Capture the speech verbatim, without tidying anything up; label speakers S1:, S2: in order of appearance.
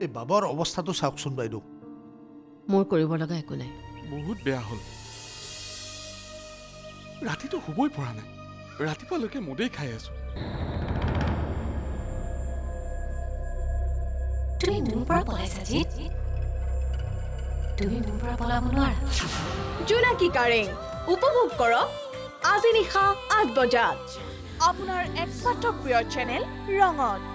S1: এই বাবাৰ অৱস্থাটো চাওকচোন বাইদেউ
S2: মোৰ কৰিব লগা একো নাই
S3: বহুত বেয়া হ'ল ৰাতিটো শুবই পৰা নাই ৰাতিপুৱালৈকে মদেই খাই আছো
S4: তুমি মোৰ পৰা পলাইছা জিত তুমি মোৰ পৰা পলাব নোৱাৰা
S5: জোনাকী কাৰেং উপভোগ কৰক আজি নিশা আঠ বজাত আপোনাৰ একমাত্ৰ প্ৰিয় চেনেল ৰঙত।